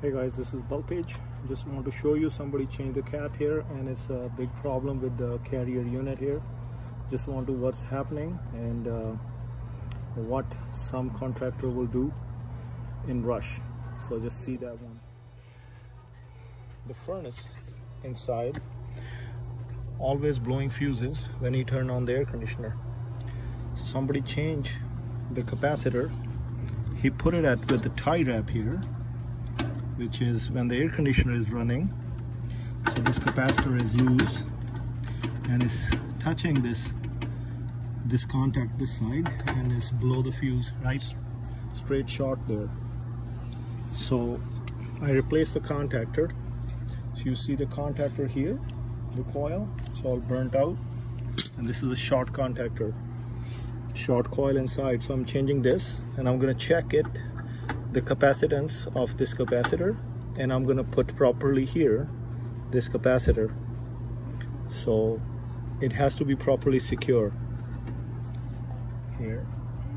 Hey guys, this is Baltej. Just want to show you somebody changed the cap here and it's a big problem with the carrier unit here. Just want to what's happening and what some contractor will do in rush. So just see that one. The furnace inside always blowing fuses when you turn on the air conditioner. So somebody changed the capacitor. He put it at with the tie wrap here, which is when the air conditioner is running. So this capacitor is used and is touching this contact this side and is below the fuse, right straight short there. So I replaced the contactor. So you see the contactor here, the coil, it's all burnt out, and this is a short contactor, short coil inside. So I'm changing this and I'm going to check it, the capacitance of this capacitor, and I'm going to put properly here this capacitor, so it has to be properly secure here.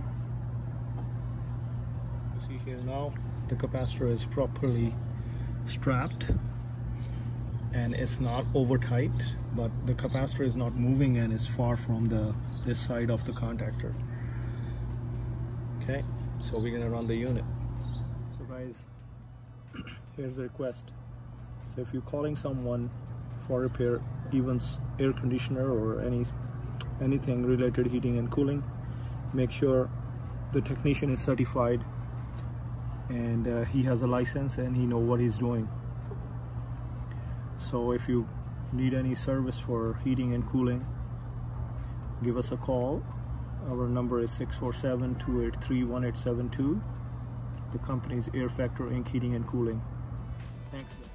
You see here now the capacitor is properly strapped and it's not over tight, but the capacitor is not moving and is far from this side of the contactor. Okay, so we're gonna run the unit. So guys, here's the request. So if you're calling someone for repair, even air conditioner or anything related heating and cooling, make sure the technician is certified and he has a license and he knows what he's doing. So if you need any service for heating and cooling, give us a call. Our number is 647-283-1872. The company is Air Factor Inc. Heating and Cooling. Thanks.